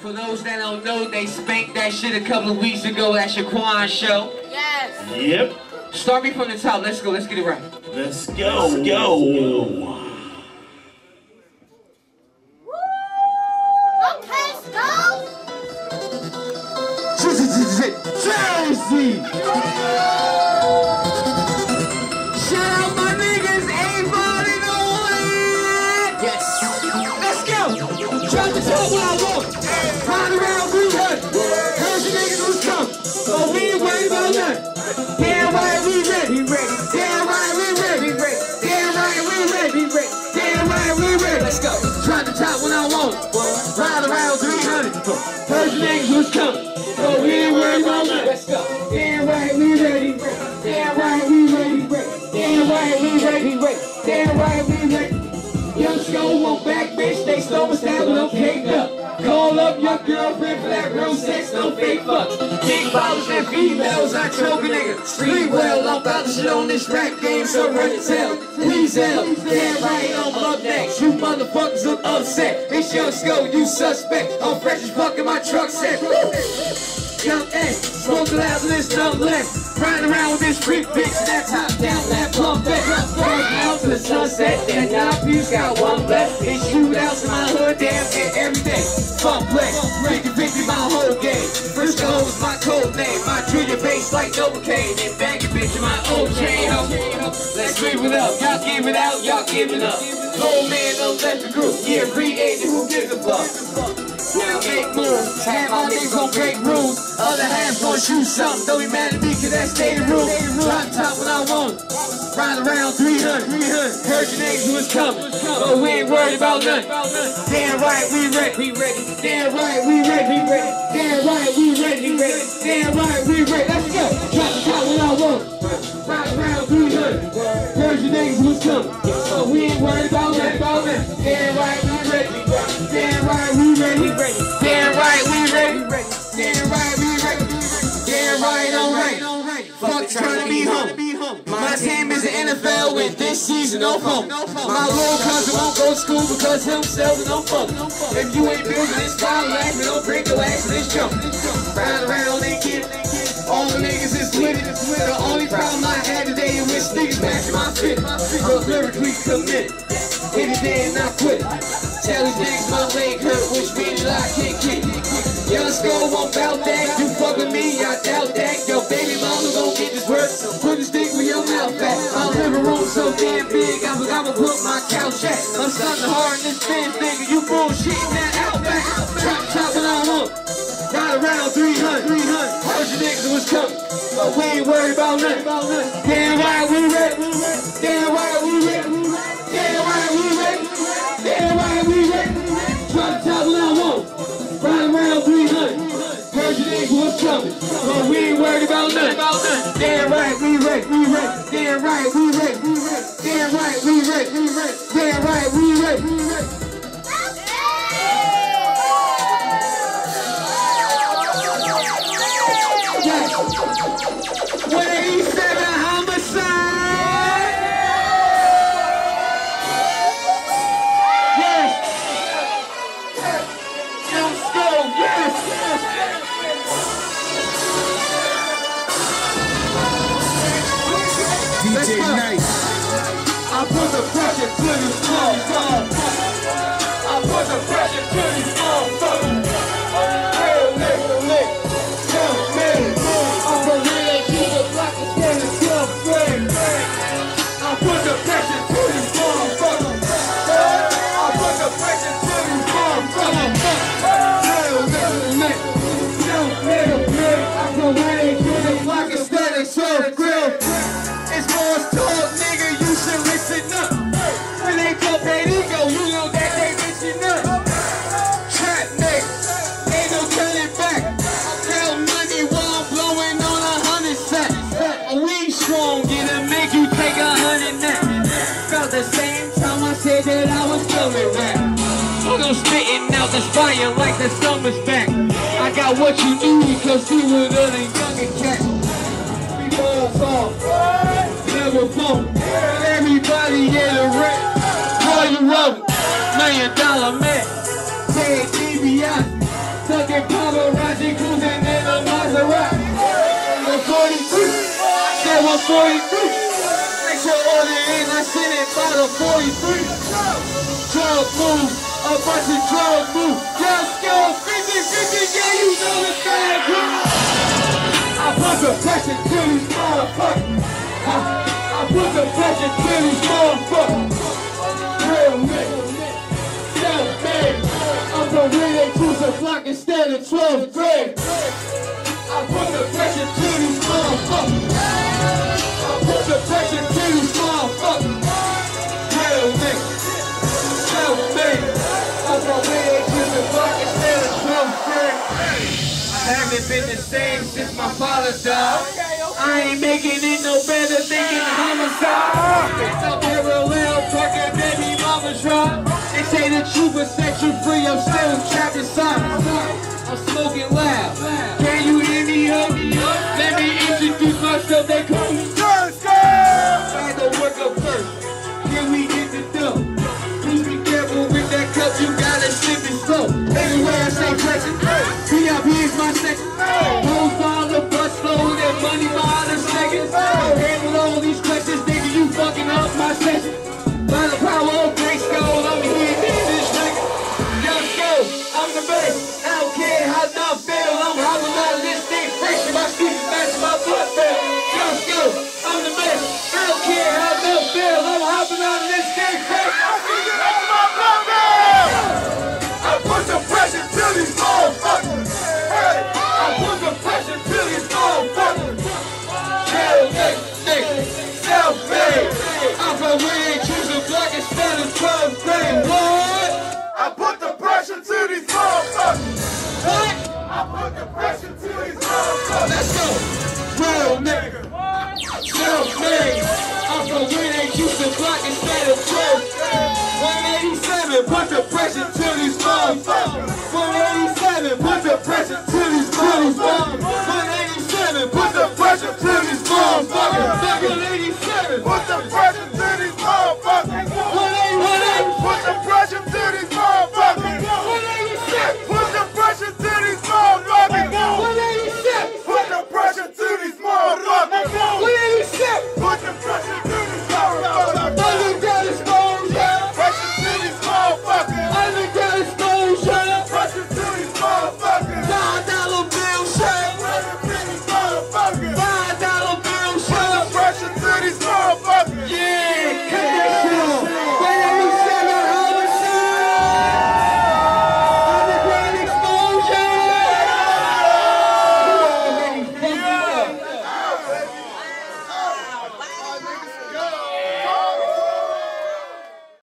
For those that don't know, they spanked that shit a couple of weeks ago at Shaquan show. Yes. Yep. Start me from the top. Let's go. Let's get it right. Let's go. Let's go. Okay, stop. Jersey. Shout out my niggas, A-Ball in the one. Yes. Let's go. Drop the top when I walk. Ride around 300. Heard you niggas was coming, but we ain't worried about nothing. Damn right we ready. Damn right we ready. Damn right we ready. Damn right we ready. Let's go. Drop the top when I want. Ride around 300. Heard you niggas was coming, but we ain't worried about nothing. Let's go. Damn right we ready. Damn right we ready. Damn right we ready. Damn right we ready. Young SKOE won't back, bitch. They stole my style, but I'm caked up. Call up your girlfriend for that real sex, no fake fucks. Big ballers and females, I choke a nigga. Street well, I'm about to shit on this rap game, so run it tell. Please help. Damn right, I'm up next. You motherfuckers look upset. It's young SKOE, you suspect. I'm fresh as fuck in my truck set. Young S, smoke loud in this dumb left. Riding around with this freak bitch, that top down, that plump back. Out to the sunset, that nine piece got one left. And shootouts in my hood, damn near every day. Fun play, 50-50 my whole game. Frisco is my code name. My junior bass like Novocaine. And bang a bitch in my old chain. Let's leave it up, y'all give it out, y'all give it up. Old man don't let the group, yeah, re-agent, who gives a fuck? Now make moves, half my niggas gon' break rules. Other half gon' shoot something, don't be mad at me cause that's stay the rule. Drop top when I want, ride around 300. Heard your niggas was coming, but we ain't worried about nothing. Damn right we ready. Damn right we ready. Damn right we ready. Damn right we ready. Let's go. Drop top when I want, ride around 300. Heard your niggas was coming, but we ain't worried about nothing. Damn right we ready. Damn right we ready. Damn right we ready. Damn right we ready. Damn right I'm right. Fuck trying to be home. My team is the NFL with this season no phone. My little cousin won't go to school because himself and no fun. If you ain't building this wild life, don't break your ass in this jump. Ride around and get all the niggas is with it. The only problem I had today is with niggas matching my fit. But lyrically commit. Hit it there and I quit. Tell these niggas my leg hurt, which means that I can't kick. Young SKOE won't bout that. You fuck with me, I doubt that. Yo, baby mama gon' get this work. Put this dick with your mouth back. My living room so damn big, I'ma put my couch at. I'm something hard in this bin, nigga. You bullshitting that outback. Chop when I want. Ride around 300. Heard your niggas was coming, but we ain't worried about nothing. Damn right we ready. Damn right we ready. Damn right we ready. Damn right we ready. Drop top when I want. Ride around 300. Heard your niggas was coming, but we ain't worried about nothing. Damn right we ready. Damn right we ready. Damn right we ready. Damn right we ready. Yes. 187 homicide. Yes. Young SKOE, yes. DJ Nice. I put the pressure to these motherfuckers. I put the pressure to these motherfuckers. Real nigga lick. Young man. I'm a real keep the block and stand the club frame. I put the pressure to these motherfuckers. I put the pressure to these motherfuckers. Real nigga lick. Young nigga lick. I'm a real keep the block and stand the club frame. It's more talk, nigga, you should listen up. When they talk that ego, you know that they listen up. Trap nigga, ain't no turning back. Tell money while I'm blowing on 100 sacks. We strong, it'll make you take 100 naps. Felt the same time I said that I was coming back. I'm spitting out this fire like the summer's back. I got what you need because you were the younger cat. We balls off. Never phone. Everybody get a rent. Call you up. $1 million man. Say DBI. fucking paparazzi cruising in a Maserati. 143, said 143. Make sure all the in, I sent it by the 43. Drug move, a bunch of drug move. Just go 50-50, yeah, you know the thing. I put the pressure to these motherfuckers. I put the pressure to these motherfuckers. Real nigga, self-made. I'm from where they choose a block instead of 12th grade. I put the pressure to these motherfuckers. I put the pressure to these motherfuckers. Real nigga, self-made. I'm from where they choose a block instead of 12th grade. I haven't been the same since my father died. I ain't making it no better, thinking homicide. Up parallel, talking baby mama's right. They say the truth will set you free, I'm still trapped inside. I'm smoking loud. Can you hear me up? Let me introduce myself, they call me SKOE. I had to work up first, then we get the dough. Please be careful with that cup, you gotta sip it slow. Anyway, I say flexing, VIP is my section. Hoes on the bus load and money by the seconds. Handle all these questions, nigga, you fucking up my session. By the power of SKOE, I'm here in this record. Young SKOE, I'm the best. I don't care how I feel, I'm hopping out of this thing fresh. My speakers matching my blood feel. Young SKOE, I'm the best. I don't care how I feel, I'm hopping out of this thing fresh. My speakers matching my blood feel. I put the pressure to these motherfuckers. I put the pressure to these motherfuckers. Real nigga, self-made. I'm from where they choose a block instead of 12th grade. What? I put the pressure to these motherfuckers. What? I put the pressure to these motherfuckers. Let's go. Real nigga, self-made. I'm from where they choose a block instead